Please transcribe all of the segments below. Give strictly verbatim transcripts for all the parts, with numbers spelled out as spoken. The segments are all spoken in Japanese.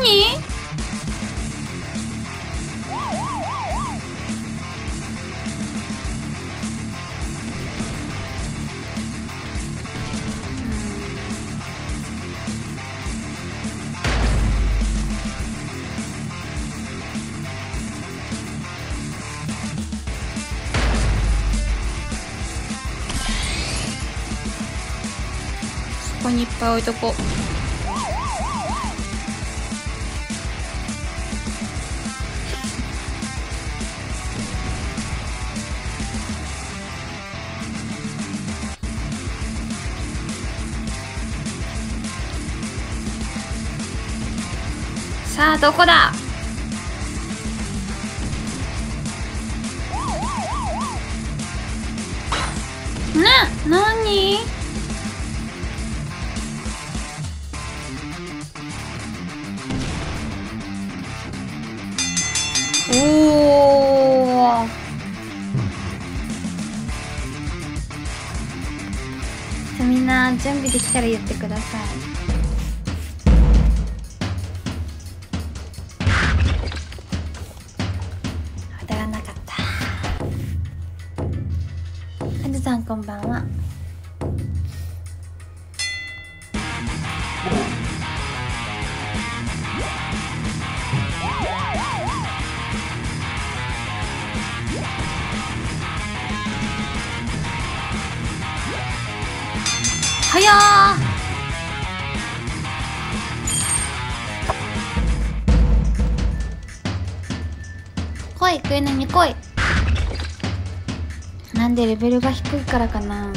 何？ここにいっぱい置いとこう。さあどこだ？ね、なに？おお。じゃあみんな準備できたら言ってください。当たらなかった。はるさんこんばんは。早ー。来い、クエナに来い。なんでレベルが低いからかな。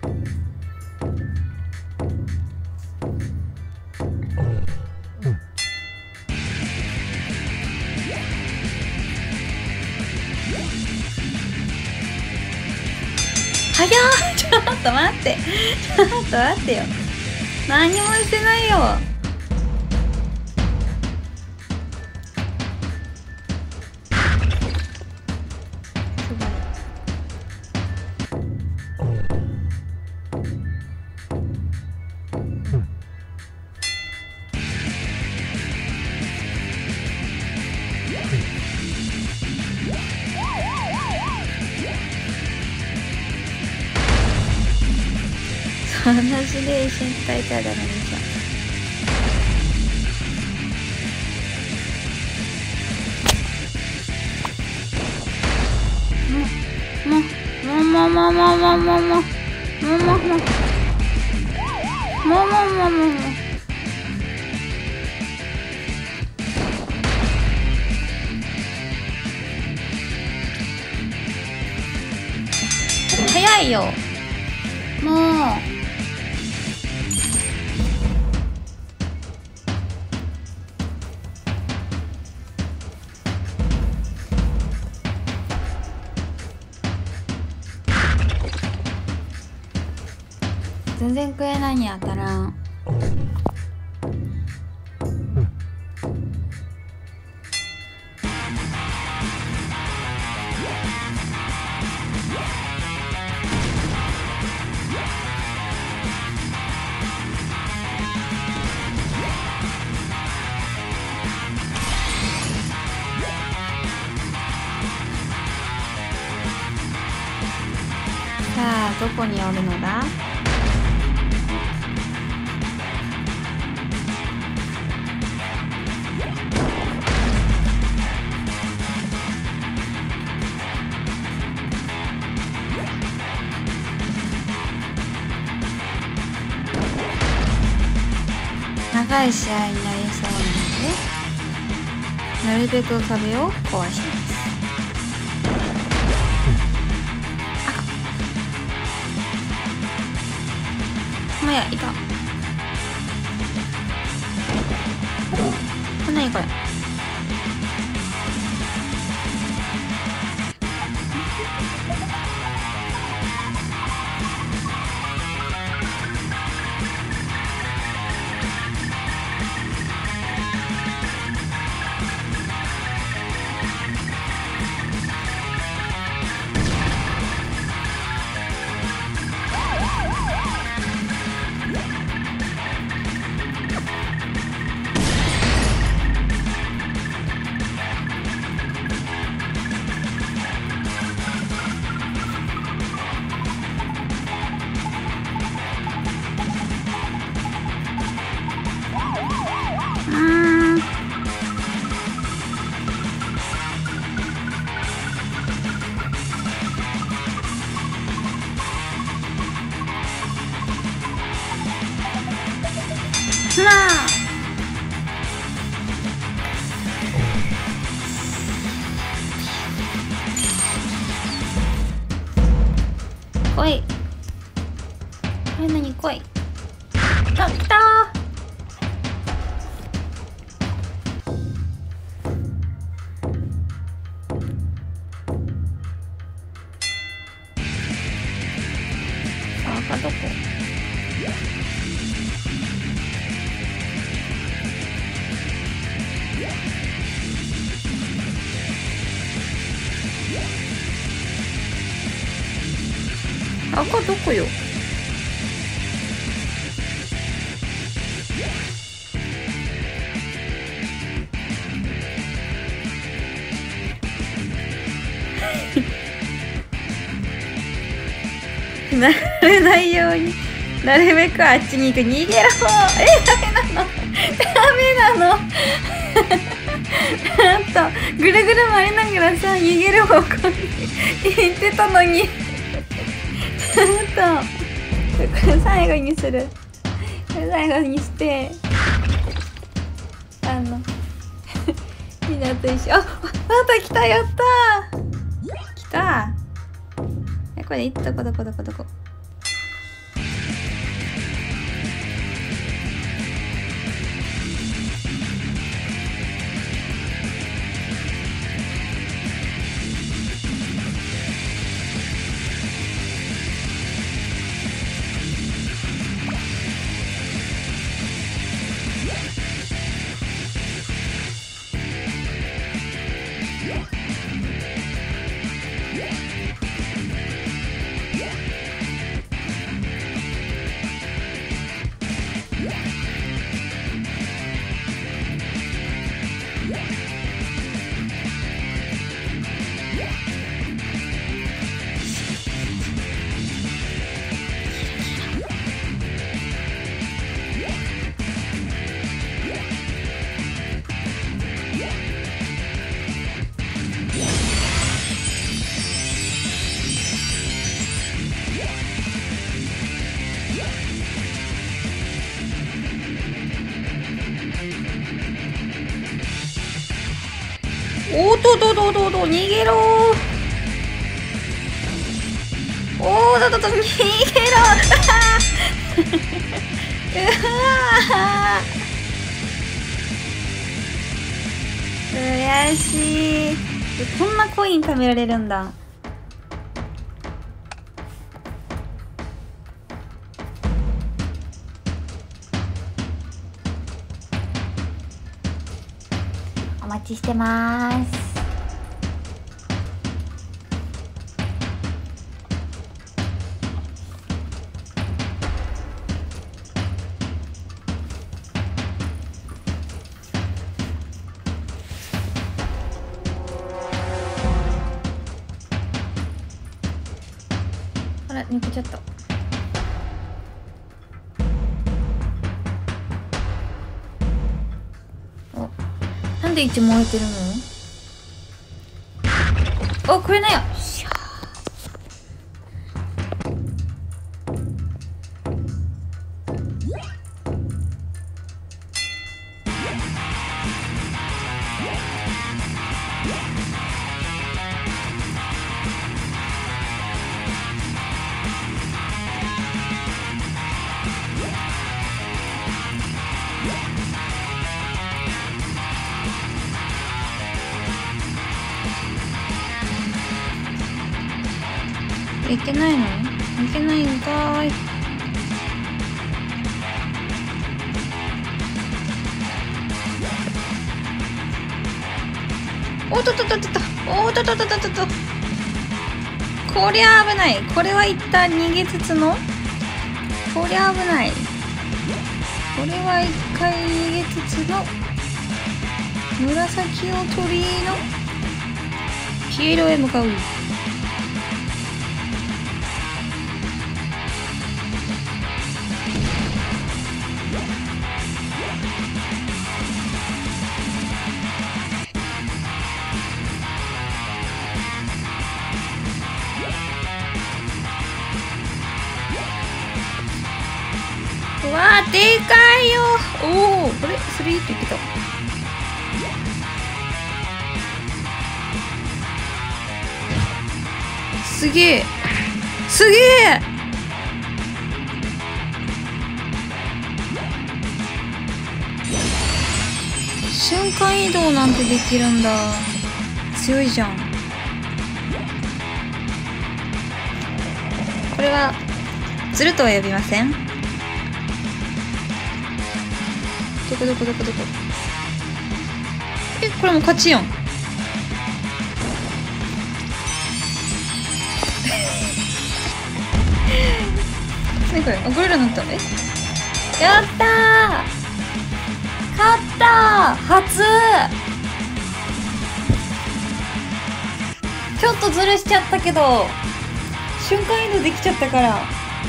早ー。ちょっと待ってちょっと待ってよ。何もしてないよ。そんな指令一緒に伝えちゃダメでしょ。もうもうもうもうもうもうもうもうもうもうもうもうもうもうもうもうもう早いよ。もう全然食えないに当たらん。さあどこにおるのだ？長い試合になりそうなのでなるべく壁を壊します。まやいた。何これ。 なあ。来い。これ何来い。あ、来たー。赤どこ。赤どこよ。なれないようになるべくあっちに行く。逃げろ。え、ダメなのダメなのあとぐるぐる回りながらさ、逃げる方向に行ってたのにちょっとこれ最後にする。これ最後にしてあのみんなと一緒。あ、また来た。やったー。来た。え、これいつどこどこどこどこ。おーととととと、逃げろー。おーととと、逃げろー。うわー、悔しい。こんなコイン貯められるんだ。お待ちしてます。あら、抜けちゃった。なんで一燃えてるの？お、これなよ。しゃいけないの？いけないんかーい。おっとっとっとっとっと、おっとっとっとっとっとっと。こりゃ危ない。これは一旦逃げつつの、こりゃ危ない。これは一回逃げつつの、紫の鳥居の黄色へ向かう。わーっでかいよ。おお、これスリーって言ってた。すげえすげえ。瞬間移動なんてできるんだ。強いじゃん。これはずるとは呼びません。どこどこどこどこ。え、これも勝ちよん。何これ、あ、ゴリラになった。え、やったー、勝ったー、初。ちょっとずるしちゃったけど瞬間移動できちゃったから。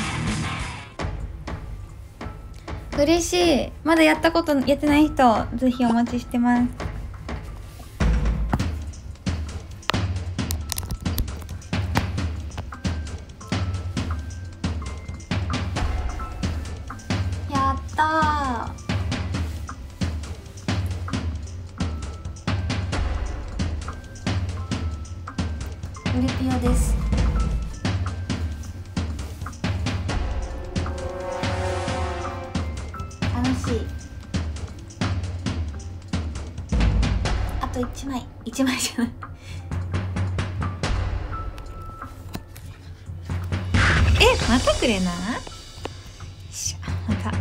嬉しい。まだやったことやってない人ぜひお待ちしてます。やったー。ウレピオです。楽しい。あといちまい、いちまいじゃない。え、またくれな。よいしょ、また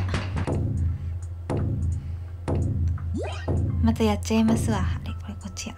またやっちゃいますわ。あれ、これこっちや。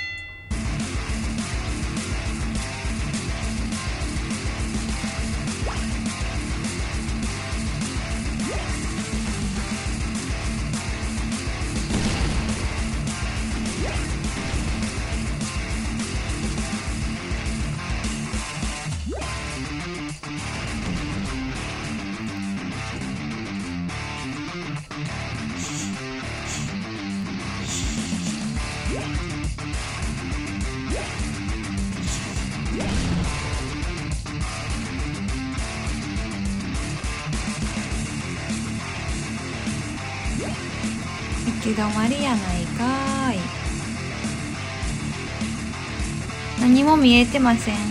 行き止まりやないかーい。何も見えてません。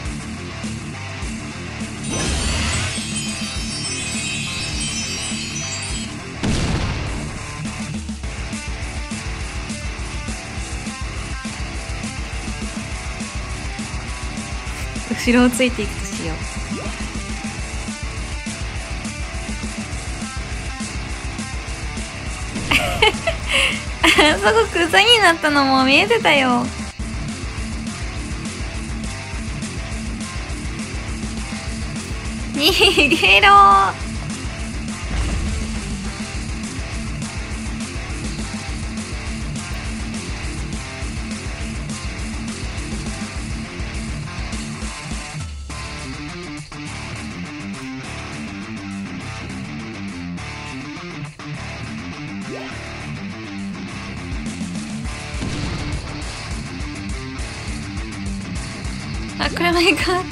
後ろをついていくとしよう。あそこ草になったのも見えてたよ。逃げろー。あ、これ前変わった。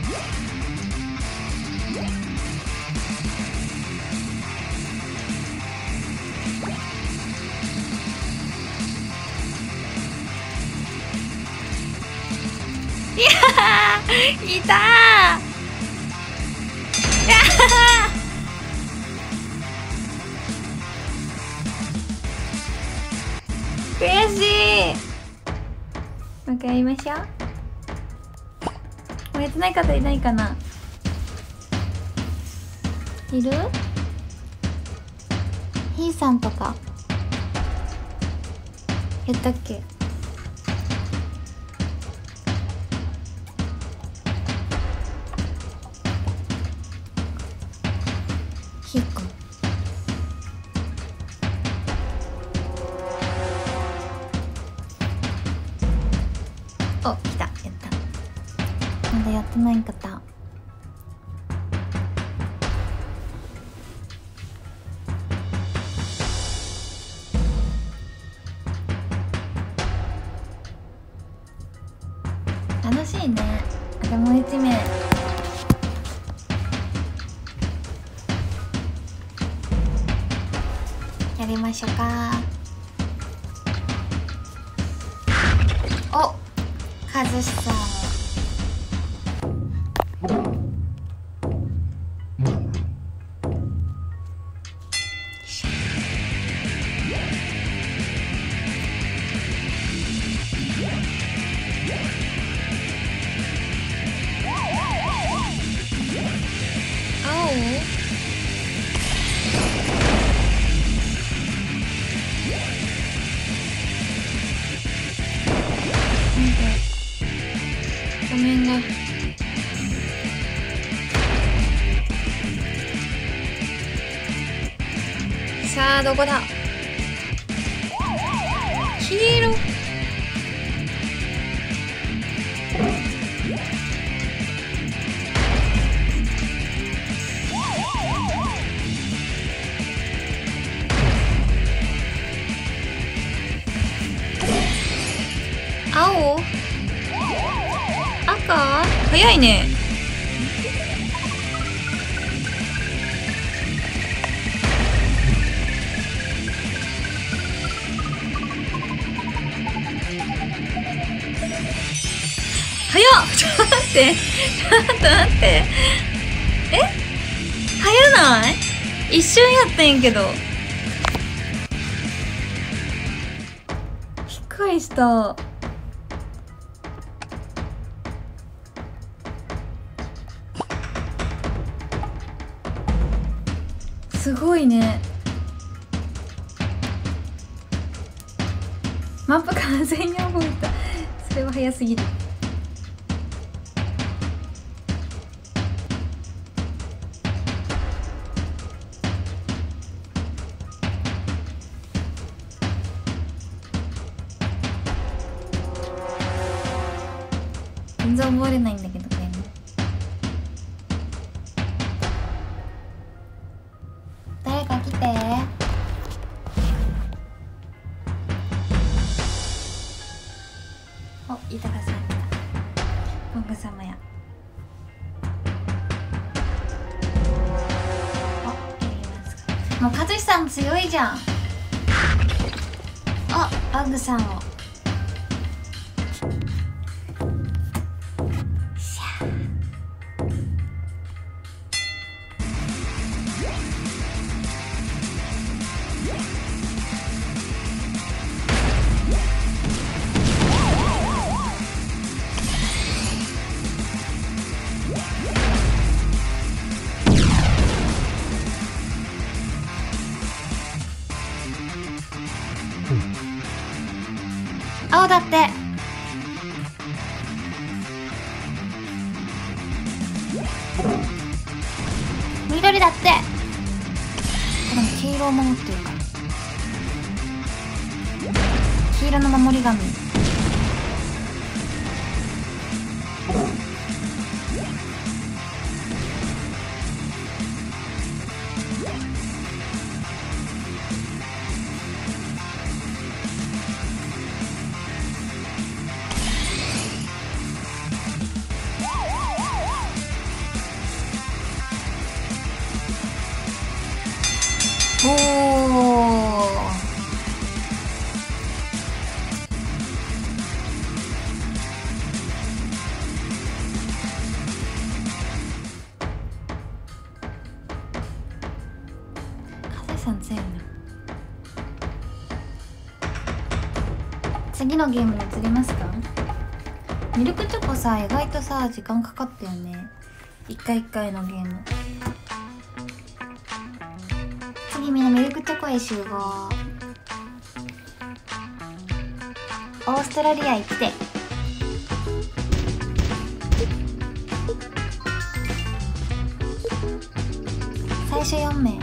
いやー、いたー。いやー、悔しい。もう一回やりましょう。もうやってない方いないかな。いる？ひーさんとかやったっけ？ひーくん。お、来た。やった。まだやってない方。楽しいね。あ、でもう一名。 やりましょうか。お、かずしさん画面がさあどこだ。黄色青赤早いね。早っちょっと待ってちょっと待ってえ早ない？一瞬やったんやけどびっくりした。すごいね。マップ完全に覚えた。それは早すぎる。全然覚えれないんだけどね。誰か来て。お、豊さん来た。ボング様や。お、やりますか。もうかずしさん強いじゃん。あ、バングさんを。青だって。緑だって。でも黄色を守ってるから。黄色の守り神。おー。風さん強いな。次のゲームに移りますか？ミルクチョコさ、意外とさ時間かかったよね。一回一回のゲーム。次みんなミルクチョコへ集合。オーストラリア行って。最初よんめい。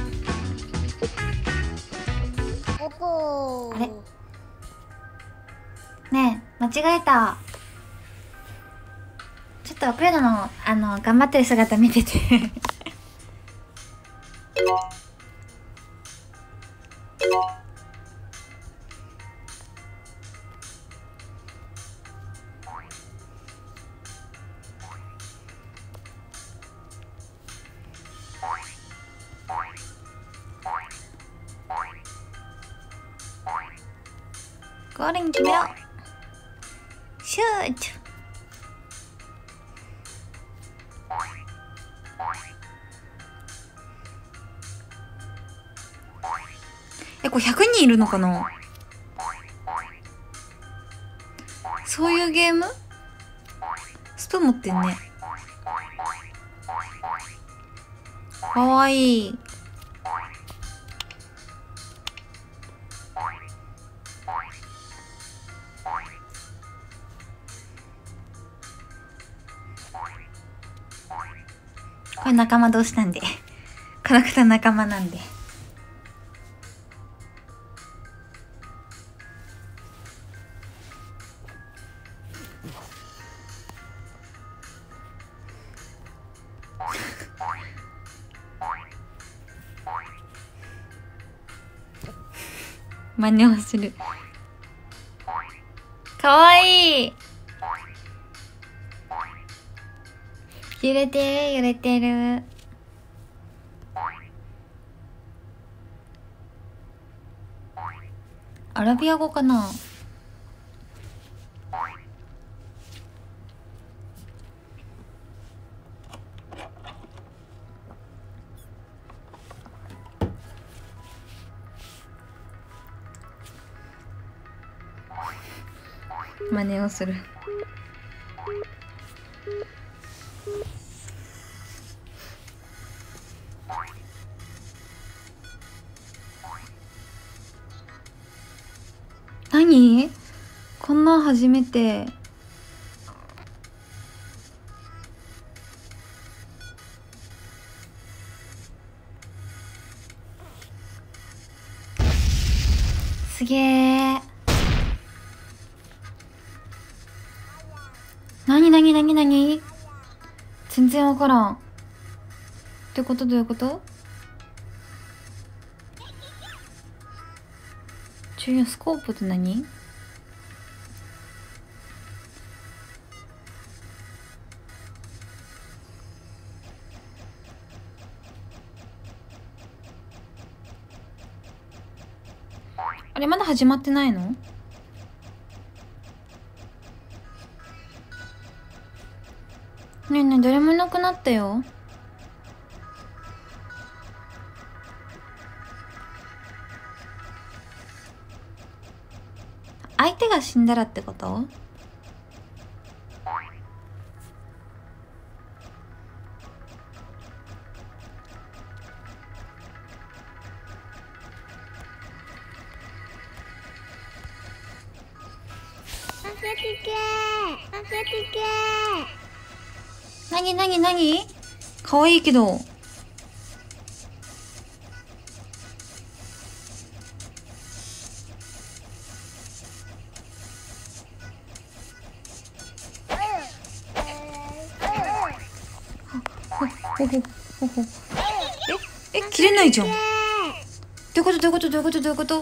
あれねえ、間違えた。ちょっとクレドのあの頑張ってる姿見ててゴールに決めろ。シュート。え、これひゃくにんいるのかな。そういうゲーム？スプーン持ってんね。かわいい。これ仲間同士なんで。カラクター仲間なんで。真似をする。かわいい。揺れてる揺れてる。アラビア語かな。真似をする。何？こんなん初めて。すげー。なになになになに？全然わからん。ってことどういうこと？ちょ、スコープって何？あれまだ始まってないの？ねえねえ、誰もいなくなったよ。相手が死んだらってこと？なになになに？かわいいけど。ほほほほ。え、え、切れないじゃん。どういうことどういうことどういうことどういうこと？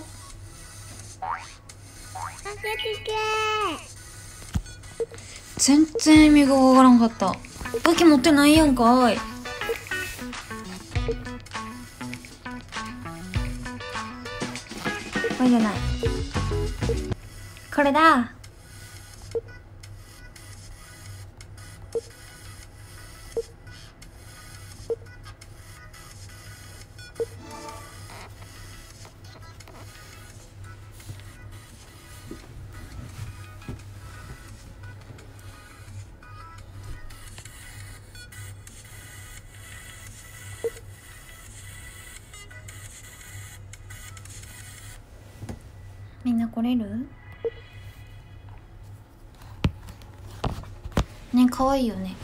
全然意味がわからんかった。武器持ってないやんかい。これじゃない。これだ。みんな来れる？ね、可愛いよね。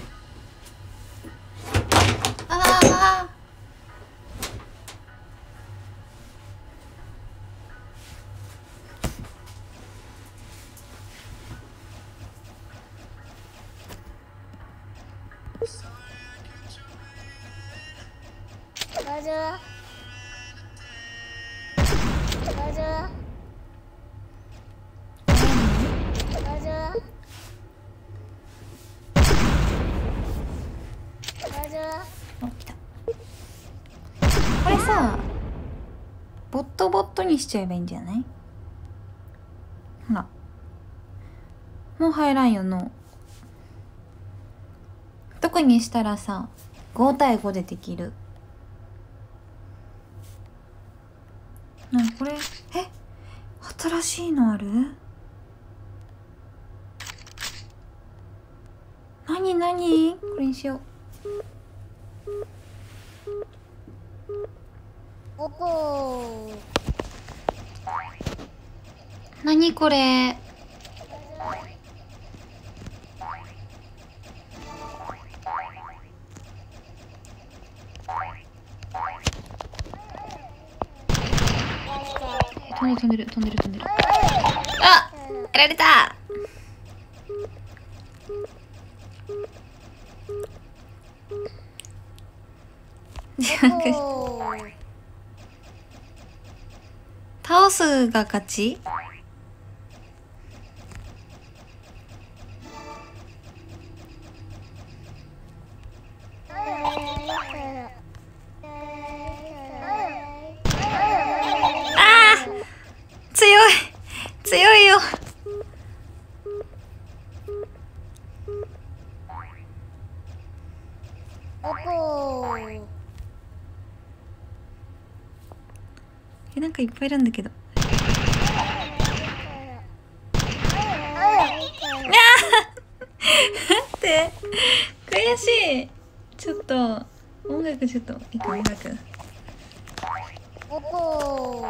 ああ。大丈夫？大丈夫？大丈夫？大丈夫？お、来た。これさ、ボットボットにしちゃえばいいんじゃない？ ほらもう入らんよの。特にしたらさご対ごでできる。なにこれ、え新しいのある？なになにこれにしよう。おこなにこれ。飛んでる飛んでる飛んでる飛んでる。あやられた。倒すが勝ち。強い強いよ。えなんかいっぱいいるんだけど。待って悔しい。ちょっと音楽ちょっといく音楽。おこ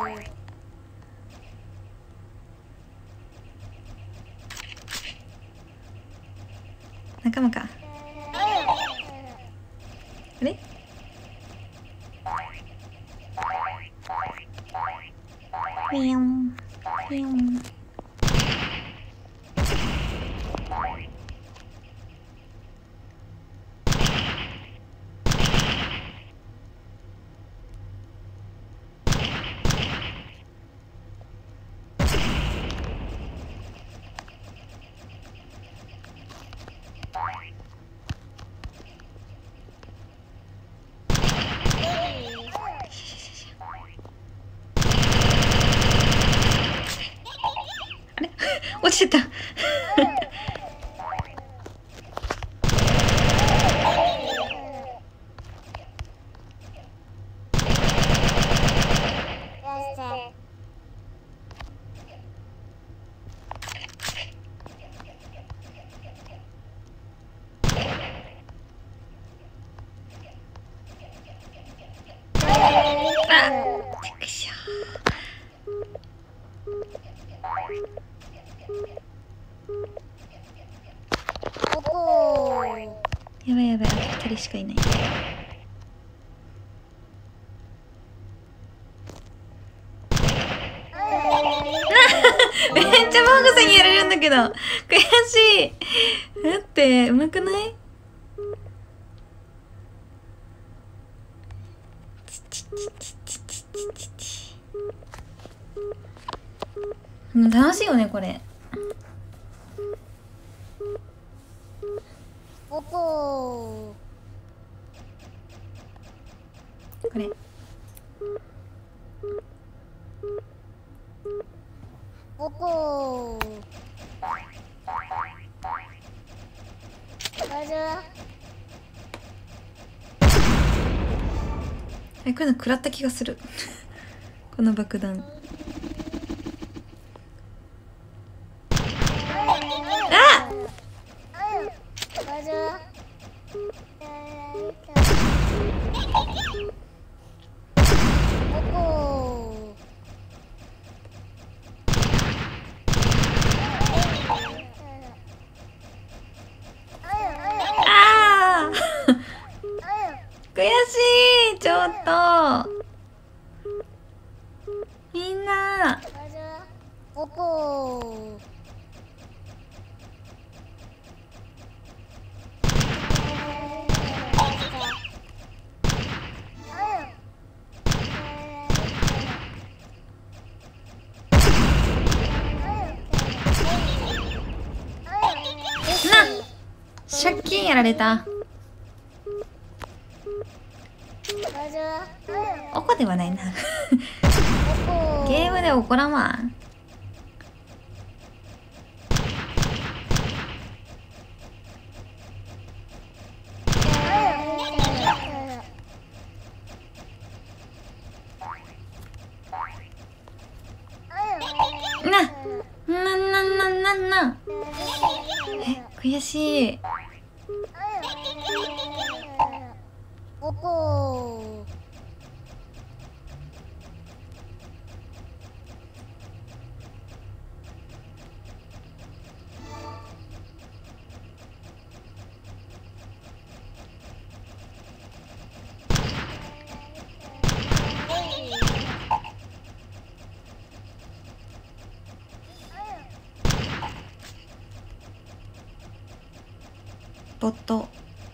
仲間か。あれピヨンピヨン。落ちてた。やばいやばい、あとふたりしかいない。めっちゃマークさんにやられるんだけど悔しい。だってうまくない？楽しいよねこれ。おここれおこえ、こういうの食らった気がするこの爆弾。あっ悔しい。ちょっとみんなおこな借金やられた。おこではないなゲームで怒らんわ。 しい。 おこボット。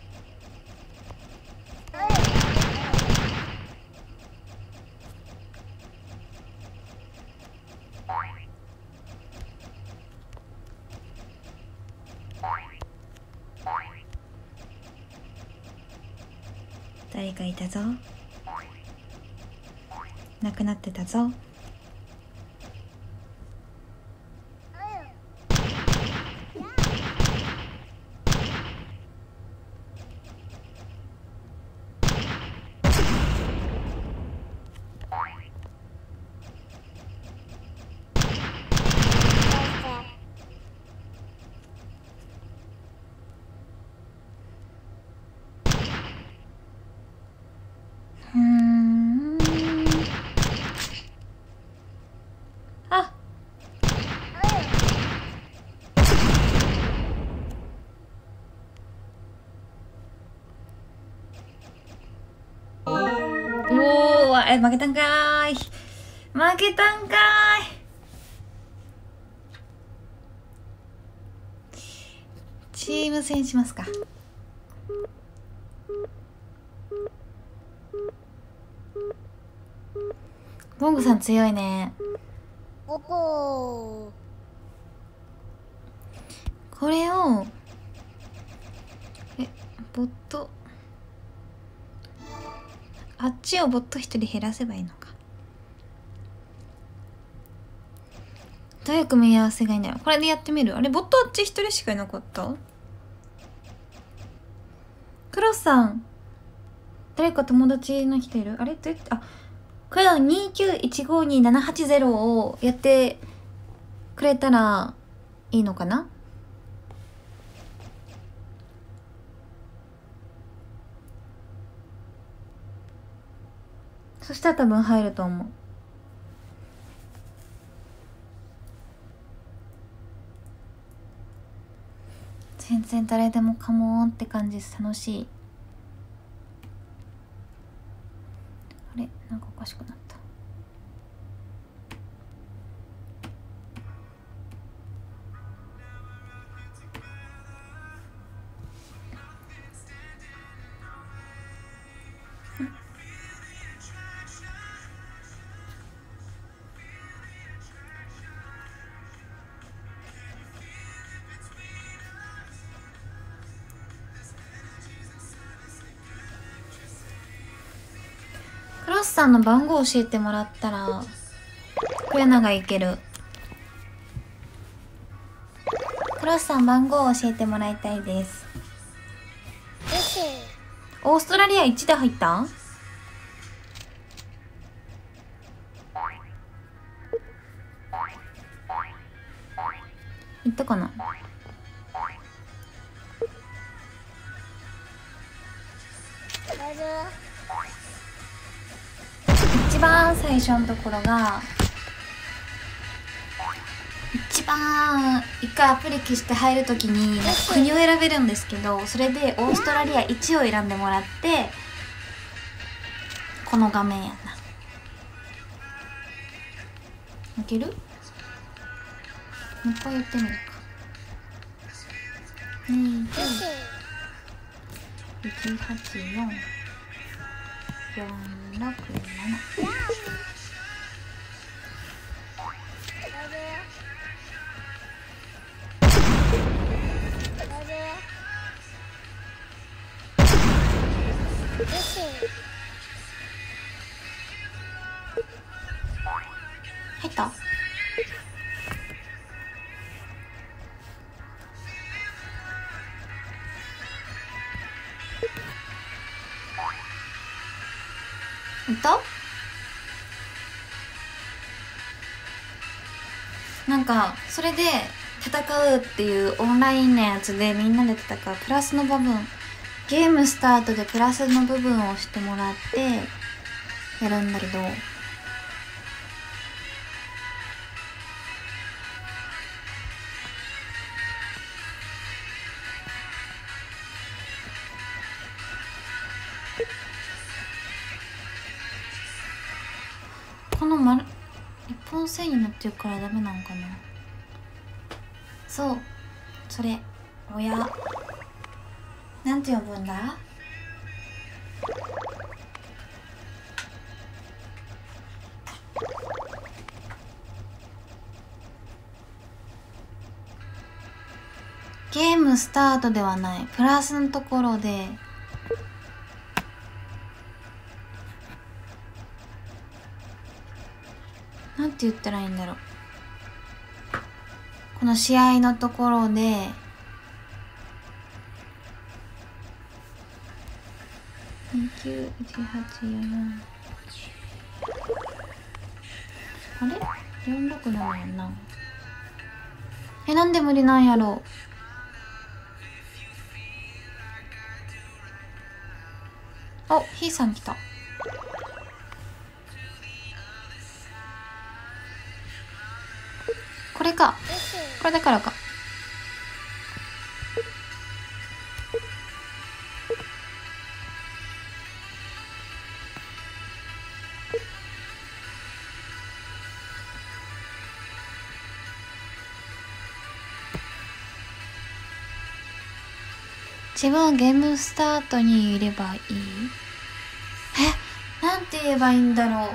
誰かいたぞ。亡くなってたぞ。うーん。あ。おお、え、負けたんかーい。負けたんかーい。チーム戦しますか。ボンゴさん強いね。 おここれをえボットあっちをボット一人減らせばいいのか。どういう組み合わせがいいんだよ。これでやってみる。あれボットあっち一人しかいなかった。クロスさん誰か友達の人いる。あれどうやって、あこれはにきゅういちごにななはちゼロをやってくれたらいいのかな。そしたら多分入ると思う。全然誰でもカモンって感じです。楽しい。あれなんかおかしくなった。クロスさんの番号教えてもらったらクヤナがいける。クロスさん番号教えてもらいたいです。オーストラリアいちで入った？いったかな。一番最初のところが一番一回アプリ消して入るときに国を選べるんですけど、それでオーストラリアいちを選んでもらってこの画面やな。いける？もう一回やってみるか。にいちはちよんよんろくなな。入った？いった？なんかそれで戦うっていうオンラインのやつでみんなで戦うプラスの部分、ゲームスタートでプラスの部分を押してもらってやるんだけど、この丸一本線になってるからダメなのかな。そう、それ親なんて呼ぶんだ。ゲームスタートではない、プラスのところでなんて言ったらいいんだろう。この試合のところでにきゅういちはちよんよんあれよんろくなのやんな。え、なんで無理なんやろう。お、ひーさん来た。これか、これだからか。自分はゲームスタートにいればいい？え、なんて言えばいいんだろう。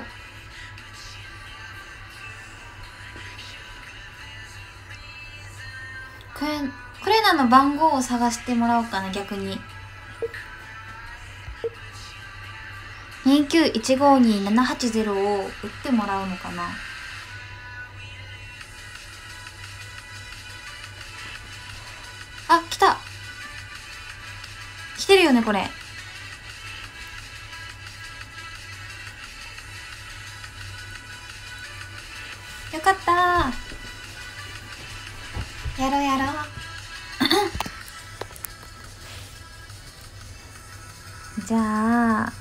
これ、これらの番号を探してもらおうかな、逆に。にきゅういちごにななはちゼロを打ってもらうのかな。あ、来た。来てるよね、これ。よかったー。やろうやろう。じゃあ、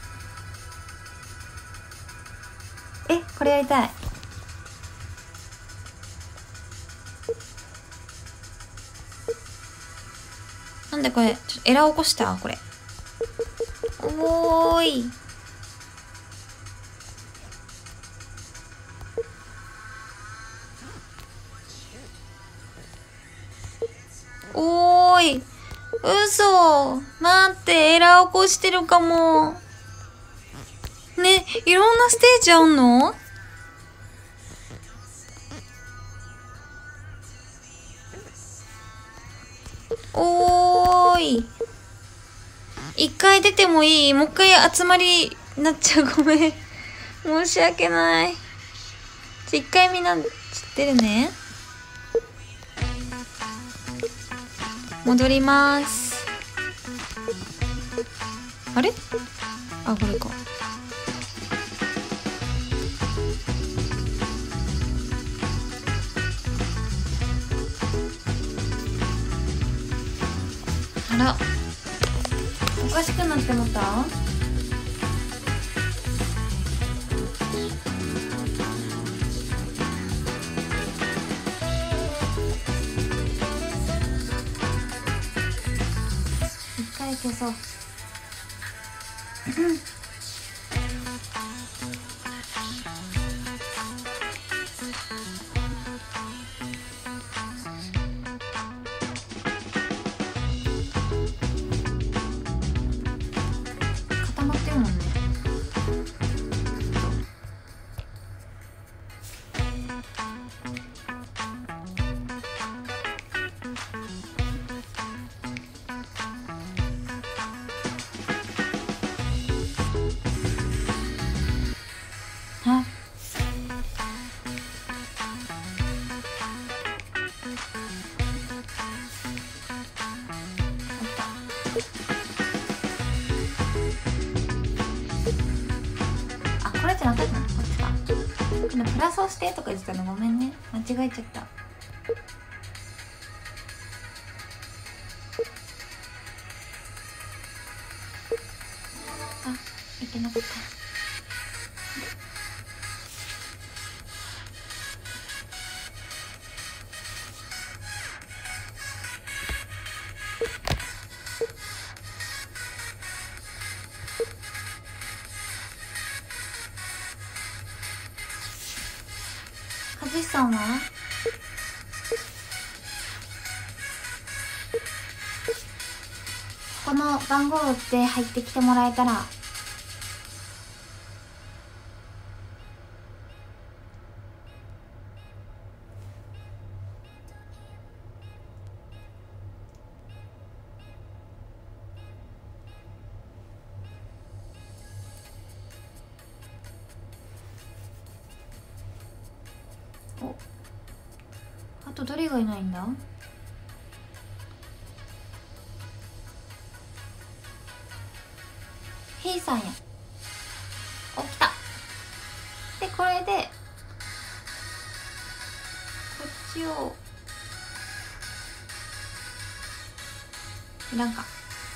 え、これやりたい。なんでこれ、ちょっとエラー起こしたこれ。おーい。おーい。嘘。待って、エラー起こしてるかも。ね、いろんなステージあんの？おーい。一回出てもいい？もう一回集まりなっちゃう。ごめん。申し訳ない。じゃ、一回みんな知ってるね。戻ります。あれ？あ、これか。あら、おかしくなってもた？一回消そう。固まってるもんね。あ、あ、これじゃなかったの？こっちか。今プラスをしてとか言ってたのごめんね。間違えちゃった。 けなかった。和志さんはこの番号を打って入ってきてもらえたら。お、あと誰がいないんだ。ヘイさんや。お、来た。でこれでこっちをいらんか。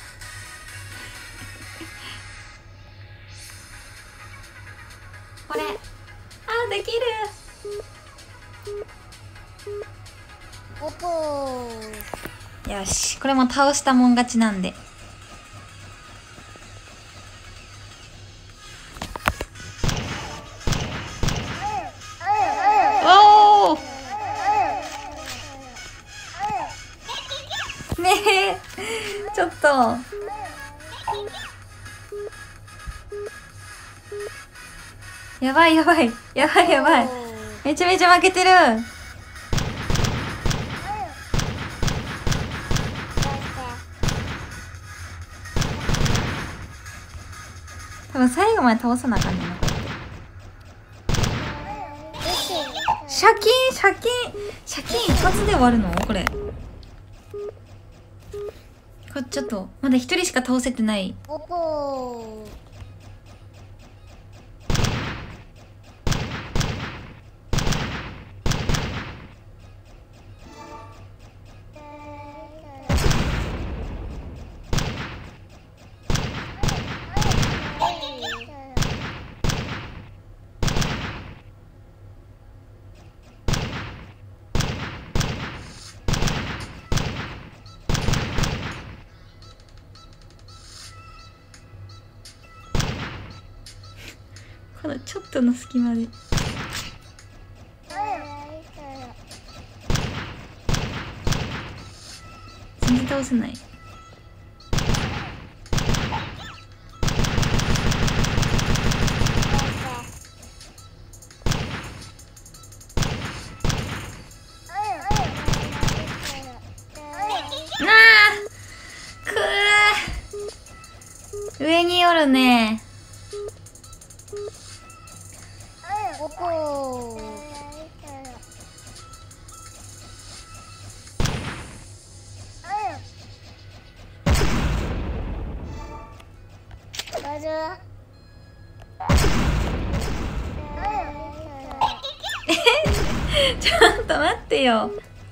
これあ、できる。 おこー。 よし、これも倒したもん勝ちなんで。おおねえ、ちょっとやばいやばいやばいやばい、めちゃめちゃ負けてる。多分最後まで倒さなあかんねんな、これ。シャキンシャキンシャキン一発で終わるのこれ。これちょっとまだ一人しか倒せてない。 おこー。 このちょっとの隙間で全然倒せない。なあくー、上によるね。 おこー。 ちょっと待ってよ。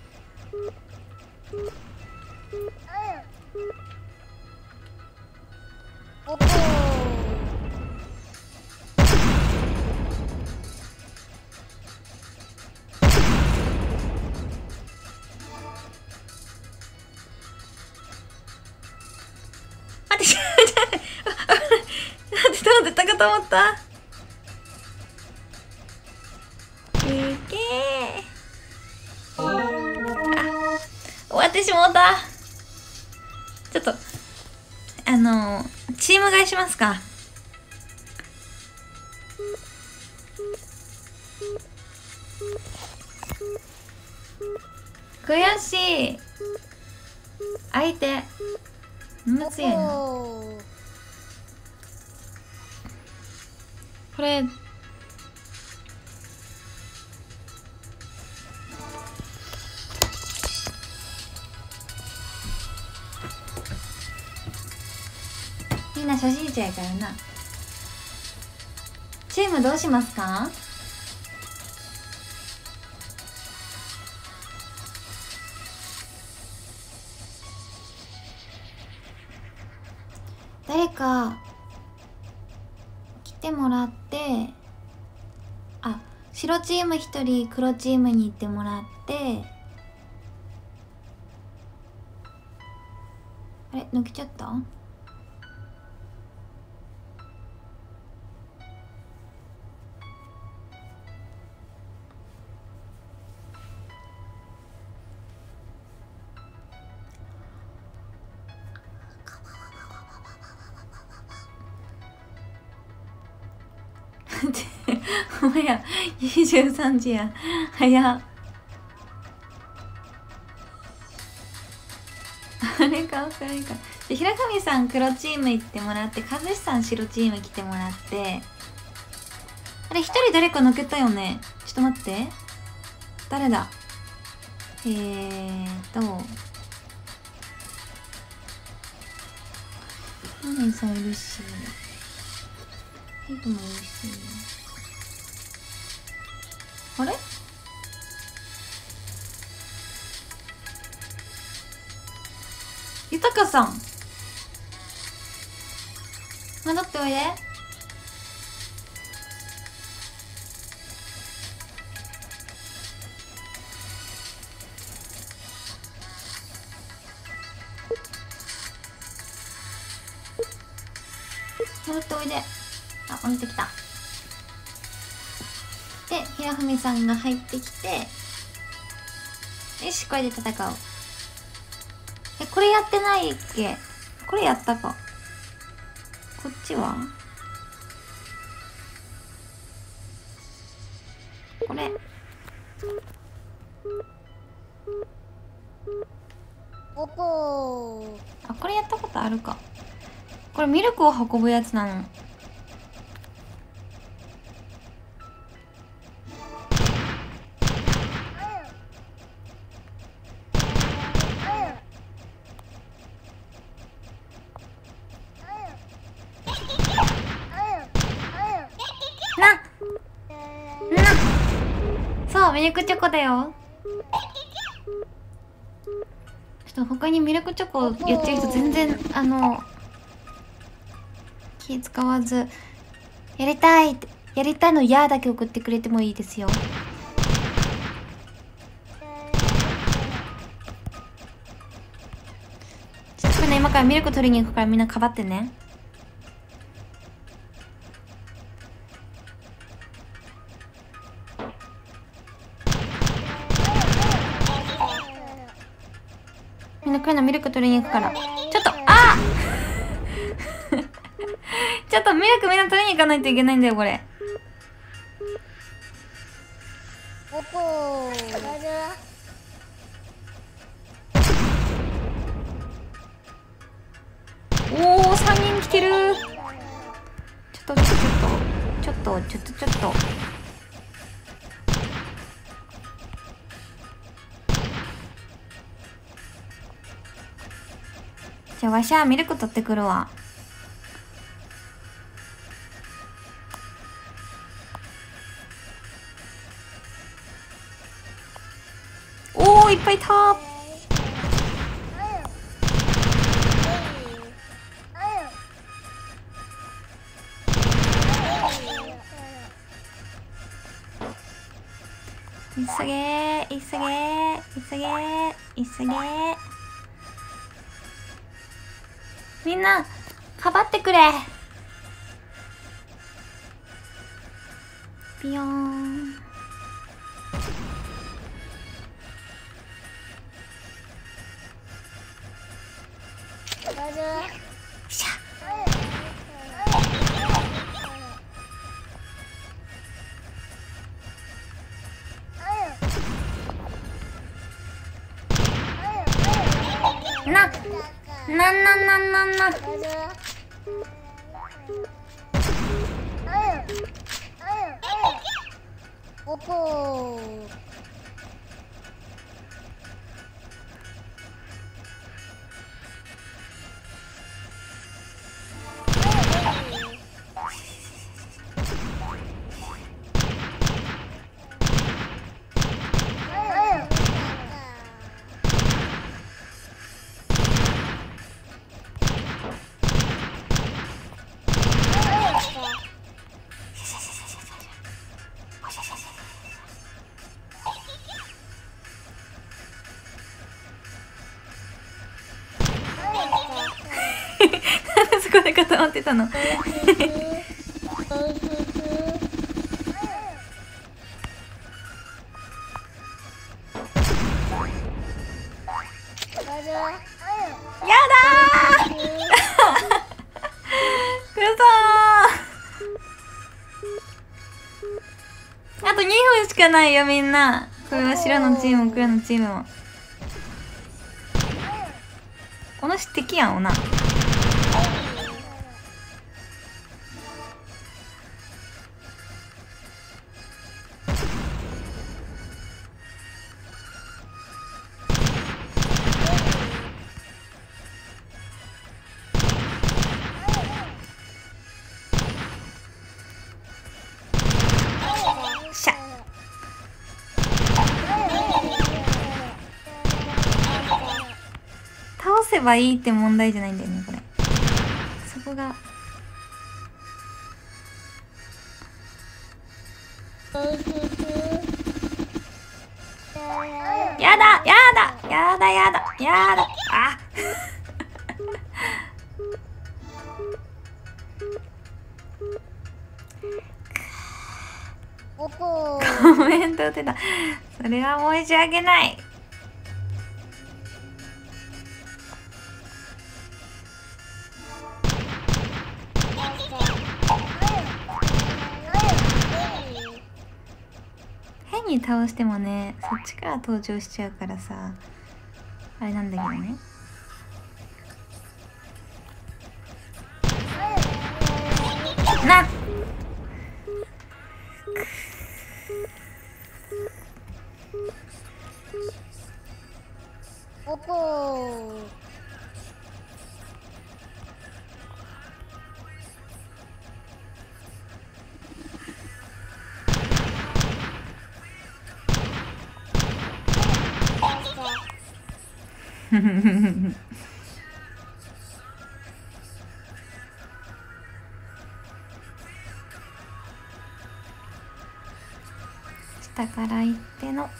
おこー。 待って、待って、待って、たかと思った。いけー。あ、終わってしもうた。ちょっとあのー、チーム替えしますか。悔しい。相手むずいなこれ。みんな初心者やからな。チームどうしますか？誰かてもらって、あ、白チームひとり黒チームに行ってもらって、あれ抜けちゃった？お前やにじゅうさんじや。早っ。あれかわかるか。で平上さん黒チーム行ってもらって、和志さん白チーム来てもらって、あれ一人誰か抜けたよね。ちょっと待って、誰だ。えーとマネさんいるし、ヘイトもいるし、あれ豊さん戻っておいで。戻っておいで。あ、降りてきた。で平文さんが入ってきて、よしこれで戦おう。え、これやってないっけ？これやったか。こっちはこれポポあ、これやったことあるか。これミルクを運ぶやつなの。ミルクチョコだよ。ちょっと他にミルクチョコやってる人全然あの気使わず、やりたいってやりたいのやだけ送ってくれてもいいですよ。ちょっとね、今からミルク取りに行くからみんなかばってね。みんな来るのミルク取りに行くから。ちょっとあちょっとミルクみんな取りに行かないといけないんだよこれ。 ポポおお、さんにん来てる。ちょっとちょっとちょっとちょっとちょっとじゃあわしはミルク取ってくるわ。おーいっぱいいた。急げー急げー急げー急げー。みんなかばってくれ。ビヨーン。しゃななななななポポこで固まってたのやだーくそー。あとにふんしかないよみんな。これは白のチームも黒のチームも。この人敵やんおな。倒せばいいって問題じゃないんだよねこれ。そこがやだやだやだやだやだあコメント打てた。それは申し訳ない。変に倒してもね、そっちから登場しちゃうからさ、あれなんだけどね。なっおこ下から行っての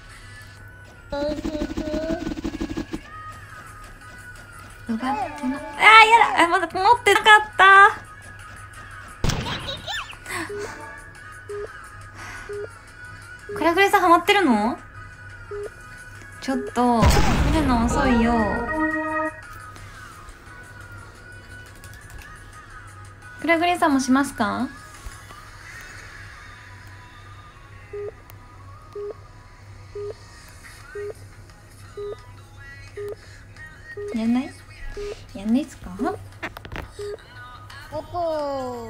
奪っての、あーやだ、あまだ持ってなかった。クラクレさんハマってるの？ちょっと来るの遅いよ。クラクレさんもしますか？やんない？やんないっすか？ おこ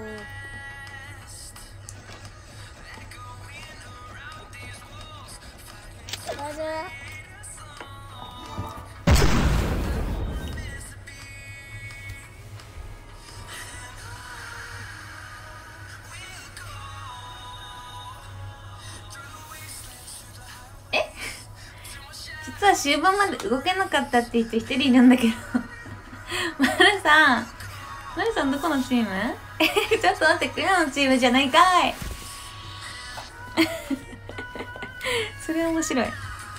実は終盤まで動けなかったって人一人いるんだけどまるさんまるさんどこのチームえちょっと待って、黒のチームじゃないかいそれは面白い。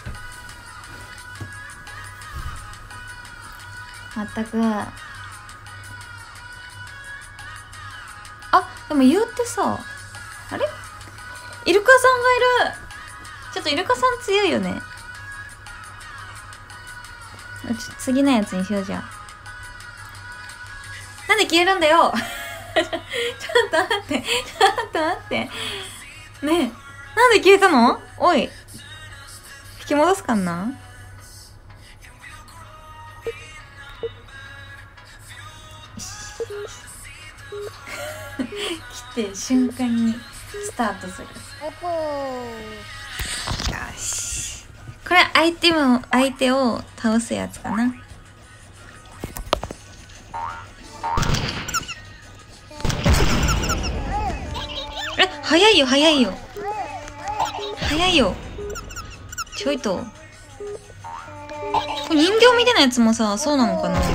まったくあ、でも言うってさ、あれイルカさんがいる。ちょっとイルカさん強いよね。次のやつにしようじゃあ。なんで消えるんだよちょっと待ってちょっと待ってねえ、なんで消えたの？おい、引き戻すかな来て瞬間にスタートする。よし、これ相手も相手を倒すやつかな。え、早いよ早いよ早いよ。ちょいとこれ人形みたいなやつもさ、そうなのかな。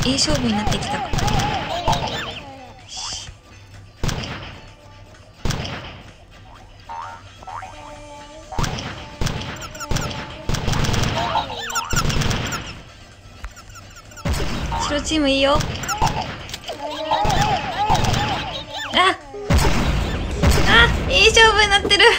いい勝負になってきた。白チームいいよ。ああ、いい勝負になってる。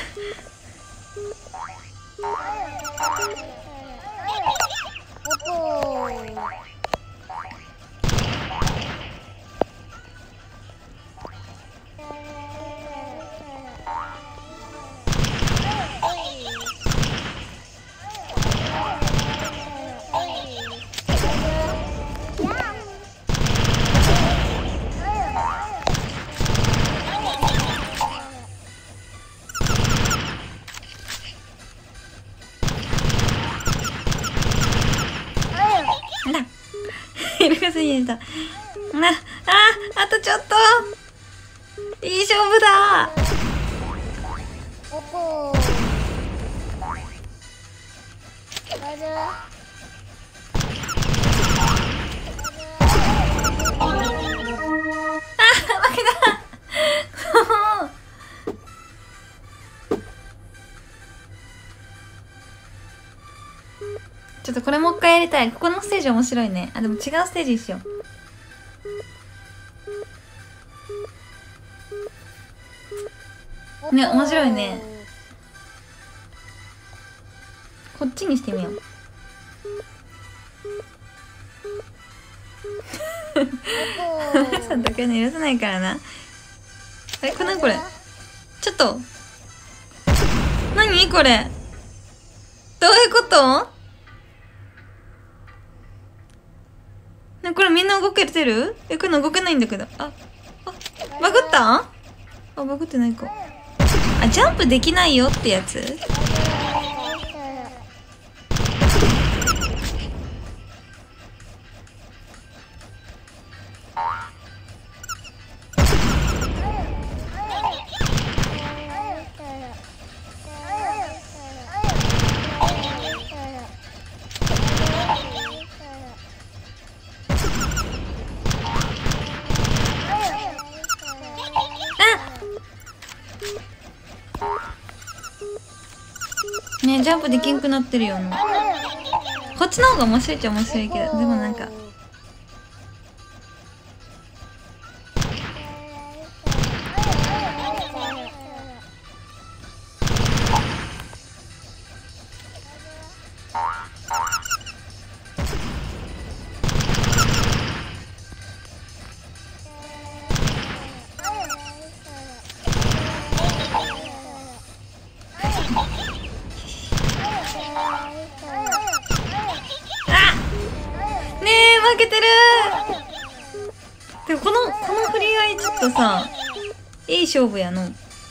イルカスに入れた。あ、あ、あとちょっと。いい勝負だ。負けた。ちょっとこれもう一回やりたい。ここのステージ面白いね。あ、でも違うステージにしよう。ね、面白いね。こっちにしてみよう。花さんだけは許さないからな。あれ、これ何これ。ちょっと。何これ。どういうこと？ね、これみんな動けてる？え、これ動けないんだけど。あ、あ、バグった？あ、バグってないか。あ、ジャンプできないよってやつ？ね、ジャンプできんくなってるよな。こっちの方が面白いっちゃ面白いけど、でもなんか負けてる。でもこのこの振り合いちょっとさ、いい勝負やの。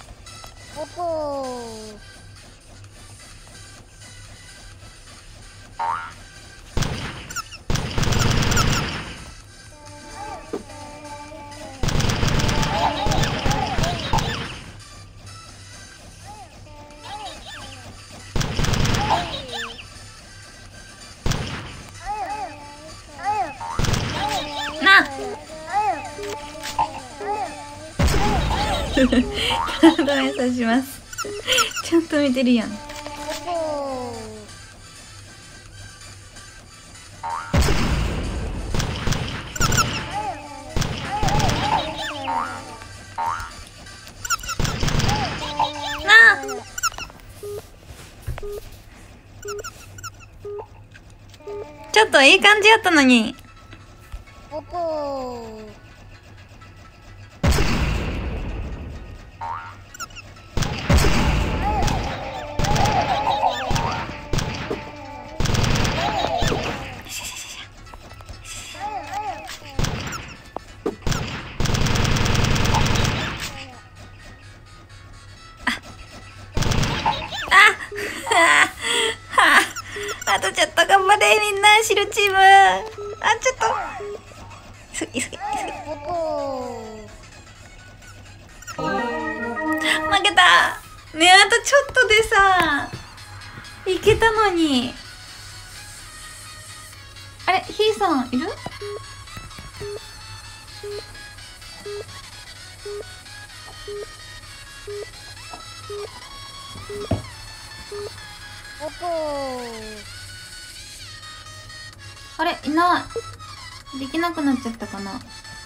体を優します。ちゃんと見てるやん。なあ。ちょっといい感じやったのに。あとちょっと頑張れみんな、白チーム。あ、ちょっと急げ急げ急げ。負けたね。え、あとちょっとでさいけたのに。あれ、ひーさんいる？ おこあれいない。できなくなっちゃったかな。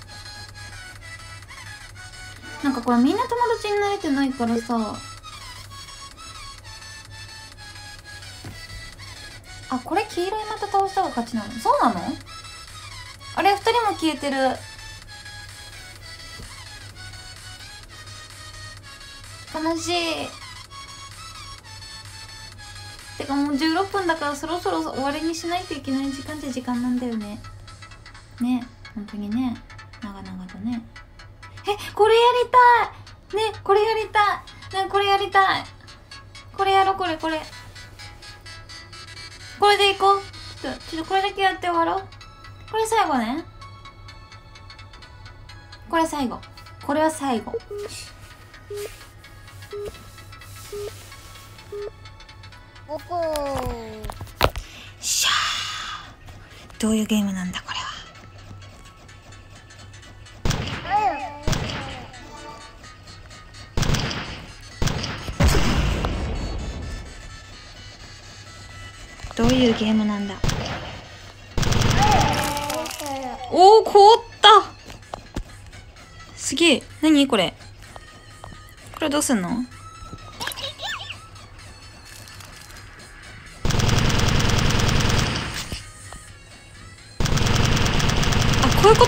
なんかこれみんな友達になれてないからさ。あ、これ黄色いまた倒した方が勝ちなの？そうなの？あれ、二人も消えてる。悲しい。てかもうじゅうろっぷんだからそろそろ終わりにしないといけない時間って時間なんだよね。ね、本当にね、長々とね。え、これやりたいね、これやりたいね、これやりたい。これやろう、これこれこれでいこう。ちょっとちょっとこれだけやって終わろう。これ最後ね。これ最後。これは最後。 おこしゃー。どういうゲームなんだこれは。どういうゲームなんだ。おお、凍った。すげえ。何これ。これどうすんの？あ、こういうこと？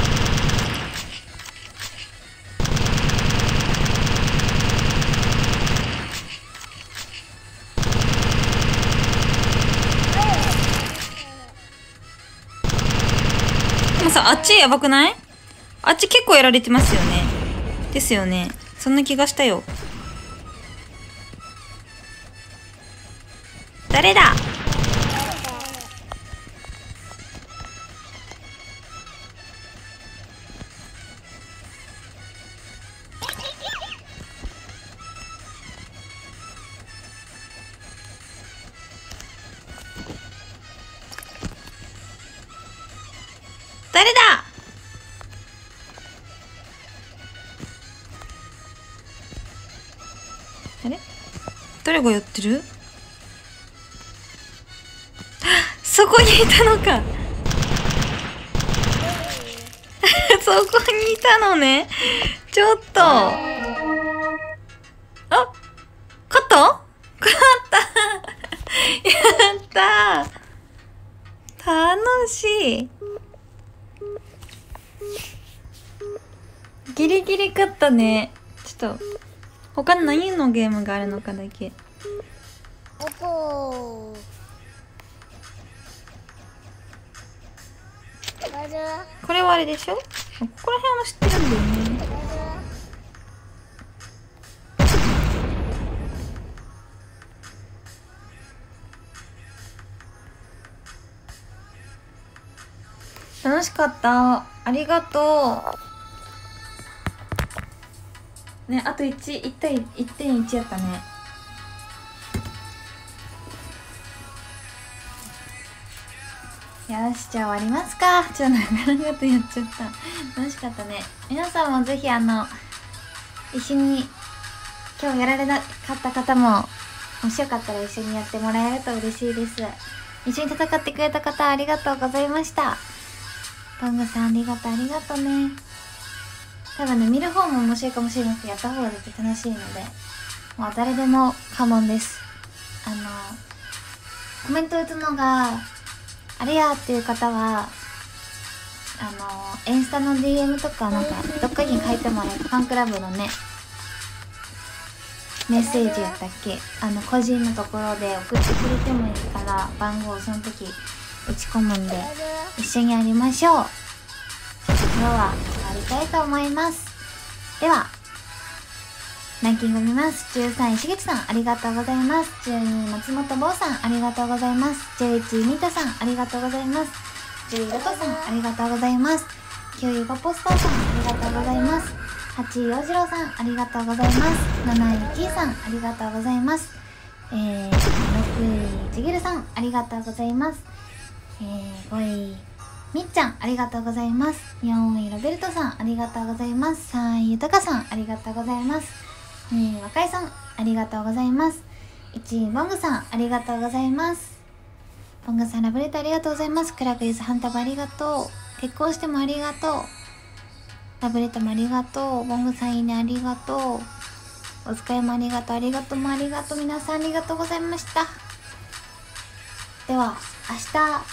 でもさ、あっちやばくない？あっち結構やられてますよね。ですよね。そんな気がしたよ。誰だ？誰だ？あれ？誰がやってる？そこにいたのか。そこにいたのね。ちょっと。あ、勝った？勝ったやったー。楽しい。ギリギリ勝ったね。ちょっと他に何のゲームがあるのかだけ。 おここれはあれでしょ？ここら辺は知ってるんだよね。楽しかった。ありがとう。ね、あといち、いってんいちやったね。よし、じゃあ終わりますか。ちょっと長々とやっちゃった。楽しかったね。皆さんもぜひあの、一緒に今日やられなかった方も、もしよかったら一緒にやってもらえると嬉しいです。一緒に戦ってくれた方ありがとうございました。トングさんありがとう、ありがとうね。多分ね、見る方も面白いかもしれないけど、やった方が絶対楽しいので、もう誰でもカモンです。あの、コメント打つのが、あれやっていう方は、あの、インスタの ディーエム とかなんか、どっかに書いてもらえるファンクラブのね、メッセージやったっけ？あの、個人のところで送ってくれてもいいから、番号をその時打ち込むんで、一緒にやりましょう。今日は終わりたいと思います。では、ランキング見ます。じゅうさんいしげちさんありがとうございます。じゅうにい松本坊さんありがとうございます。じゅういちいミタさんありがとうございます。じゅういロトさんありがとうございます。きゅういゴポスターさんありがとうございます。はちい洋次郎さんありがとうございます。なないキーさんありがとうございます。えー、ろくいちぎるさんありがとうございます。えー、ごいみっちゃんありがとうございます。よんいロベルトさんありがとうございます。さんいゆたかさんありがとうございます。にい若井さんありがとうございます。いちいボングさんありがとうございます。ボングさんラブレターありがとうございます。クラブユーズハンタブありがとう。結婚してもありがとう。ラブレターもありがとう。ボングさんいいねありがとう。お使いもありがとう。ありがとうもありがとう。皆さんありがとうございました。では明日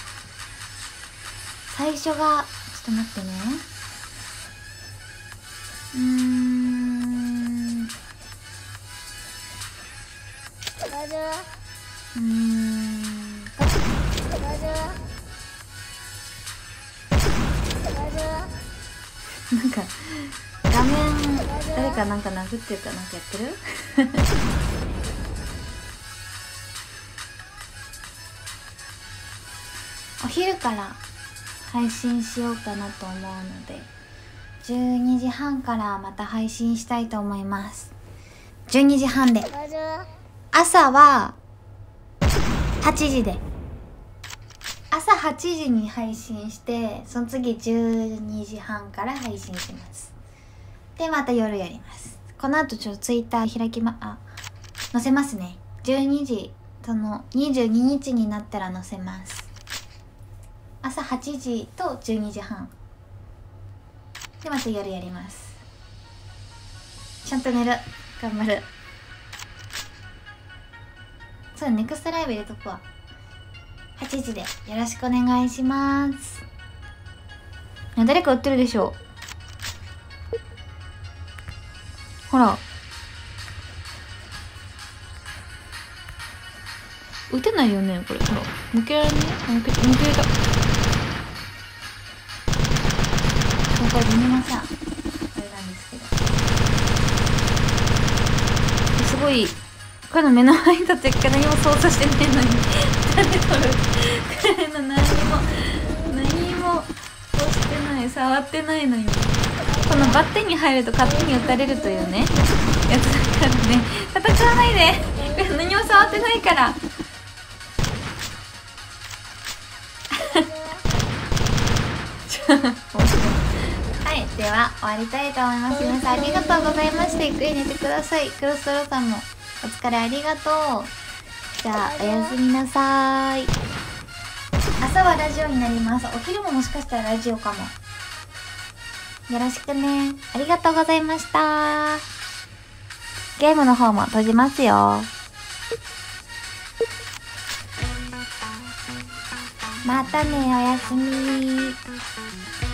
最初がちょっと待ってね。うーんうーんなんか画面誰かなんか殴ってるかなんかやってるお昼から配信しようかなと思うのでじゅうにじはんからまた配信したいと思います。じゅうにじはんで朝ははちじで朝はちじに配信してその次じゅうにじはんから配信します。でまた夜やります。この後ちょっとツイッター開きまあ載せますね。じゅうにじそのにじゅうににちになったら載せます。朝はちじとじゅうにじはんでまた夜やります。ちゃんと寝る。頑張る。そうネクストライブ入れとくわ。はちじでよろしくお願いします。誰か売ってるでしょう。ほら打てないよねこれ。ほら抜けられねえ。抜け抜けれた。今回見れません。あれなんですけどすごい彼の目の前に立ってから何も操作してないのに誰取る彼の何も何も押してない触ってないのにこのバッテンに入ると勝手に打たれるというねやつだからね戦わないで何も触ってないからはい、では終わりたいと思います。皆さんありがとうございました。ゆっくり寝てください。クロストロさんもお疲れありがとう。じゃあおやすみなさーい。朝はラジオになります。お昼ももしかしたらラジオかも。よろしくね。ありがとうございました。ゲームの方も閉じますよ。またね、おやすみ。